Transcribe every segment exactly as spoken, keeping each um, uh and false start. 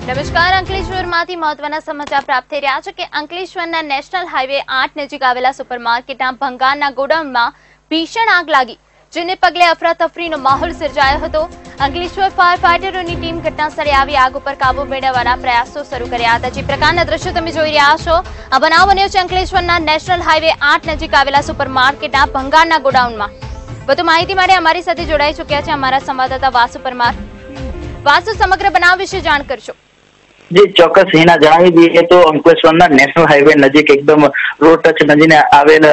નમસ્કાર અંકલેશ્વરમાંથી મહત્વના સમાચાર પ્રાપ્ત થઈ રહ્યા છે કે અંકલેશ્વરના નેશનલ હાઈવે આઠ નજીક આવેલા સુપરમાર્કેટના ભંગારના ગોડાઉનમાં ભીષણ આગ લાગી, જેને પગલે અફરાતફરીનો માહોલ સર્જાયો હતો। અંકલેશ્વર ફાયર ફાઈટરોની ટીમ ઘટનાસ્થળે આવી આગ ઉપર કાબુ મેળવવાના પ્રયાસો શરૂ કર્યા હતા। જે પ્રકારના દ્રશ્યો તમે જોઈ રહ્યા છો, આ બનાવ બન્યો છે અંકલેશ્વરના નેશનલ હાઈવે આઠ નજીક આવેલા સુપરમાર્કેટના ભંગારના ગોડાઉનમાં। વધુ માહિતી માટે અમારી સાથે જોડાઈ ચૂક્યા છે અમારા સંવાદદાતા વાસુ પરમાર। વાસુ, સમગ્ર બનાવ વિશે જાણ કરશો। जी चौक्स हिना जणावी दीए तो अंकलेश्वरना नेशनल हाईवे नजीक एकदम रोड टच नजीने आवेल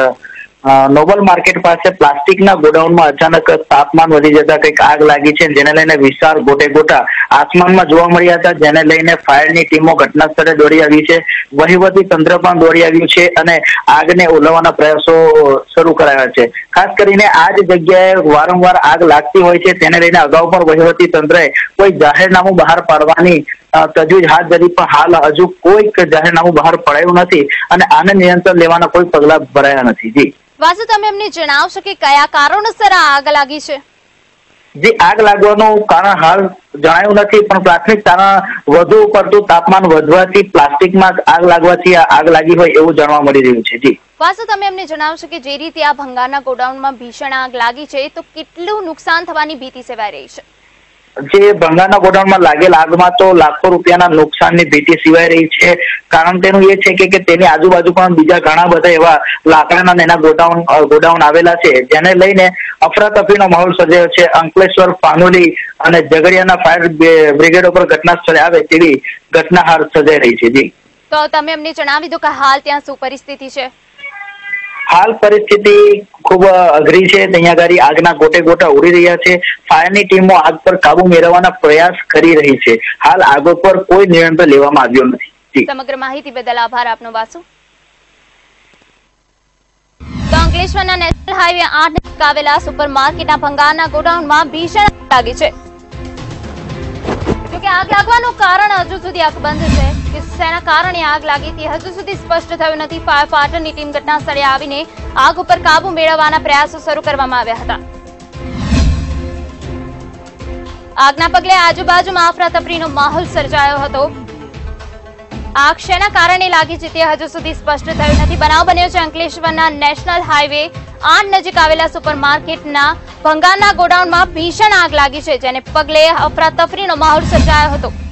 नोबल मार्केट पास प्लास्टिक गोडाउन में अचानक तापमान वधी जता कईक आग लागी छे, जेने लईने विस्तार गोटे गोटा आसमान में जोवा मळ्या हता। जेने लईने फायरनी टीमो घटना स्थळे दौड़ी आवी छे, वहीवटी तंत्र पण दौड़ी आव्युं छे अने આગને ઓલવવાના પ્રયાસો શરૂ કરાયા છે। ખાસ કરીને આ જ જગ્યાએ વારંવાર આગ લાગતી હોય છે, તેને લઈને અગાઉ પણ વહીવટી તંત્રએ કોઈ જાહેરનામું બહાર પાડવાની તજવીજ હાથ ધરી, પણ હાલ હજુ કોઈ જાહેરનામું બહાર પડાયું નથી અને આને નિયંત્રણ લેવાના કોઈ પગલા ભરાયા નથી। જી વાસુ, તમે અમને જણાવશો કે કયા કારણોસર આ આગ લાગી છે? જે આગ લાગવાનું કારણ હાલ જણાયું નથી, પણ પ્રાથમિક કારણ વધુ પડતું તાપમાન વધવાથી પ્લાસ્ટિકમાં આગ લાગવાથી આગ લાગી હોય એવું જાણવા મળી રહ્યું છે। જી વાસુ, તમે અમને જણાવશો કે જે રીતે આ ભંગારના ગોડાઉનમાં ભીષણ આગ લાગી છે, તો કેટલું નુકસાન થવાની ભીતિ સેવાઈ રહી છે? જે ભંગારના ગોડાઉનમાં લાગેલ આગમાં તો લાખો રૂપિયાના નુકસાનની ભીતિ સિવાય રહી છે। કારણ તેનું એ છે કે તેની આજુબાજુ પણ બીજા ઘણા બધા એવા લાકડાના એના ગોડાઉન ગોડાઉન આવેલા છે, જેને લઈને અફરાતફરીનો માહોલ સર્જાયો છે। અંકલેશ્વર, પાનોલી અને ઝઘડિયાના ફાયર બ્રિગેડ ઉપર ઘટના સ્થળે આવે તેવી ઘટના હાલ સર્જાઈ રહી છે। જી તો તમે અમને જણાવી દો કે હાલ ત્યાં શું પરિસ્થિતિ છે? हाल परिस्थिति खूब अघरी है। ત્યાં આગળ આગના ગોટે ગોટા ઉડી રહ્યા છે। ફાયરની ટીમો આગ પર કાબુ મેળવવાના પ્રયાસ કરી રહી છે। હાલ આગ પર કોઈ નિયંત્રણ લેવામાં આવ્યો નથી। સમગ્ર માહિતી બદલ આભાર આપનો વાસુ। તો અંકલેશ્વરના નેશનલ હાઈવે આઠ નજીક આવેલા સુપરમાર્કેટના ભંગારના ગોડાઉનમાં ભીષણ આગ લાગી છે। જોકે આગ લાગવાનું કારણ હજુ સુધી અકબંધ છે કે શેના કારણે આગ લાગી તે હજુ સુધી સ્પષ્ટ થયું નથી। ફાયર ફાઈટરની ટીમ ઘટના સ્થળે આવીને આગ ઉપર કાબુ મેળવવાના પ્રયાસો શરૂ કરવામાં આવ્યા હતા। આગના પગલે આજુબાજુમાં અફરાતફરીનો માહોલ સર્જાયો હતો। આગ શેના કારણે લાગી છે તે હજુ સુધી સ્પષ્ટ થયું નથી। બનાવ બન્યો છે અંકલેશ્વરના નેશનલ હાઈવે આઠ નજીક આવેલા સુપરમાર્કેટના ભંગારના ગોડાઉનમાં ભીષણ આગ લાગી છે, જેને પગલે અફરાતફરીનો માહોલ સર્જાયો હતો।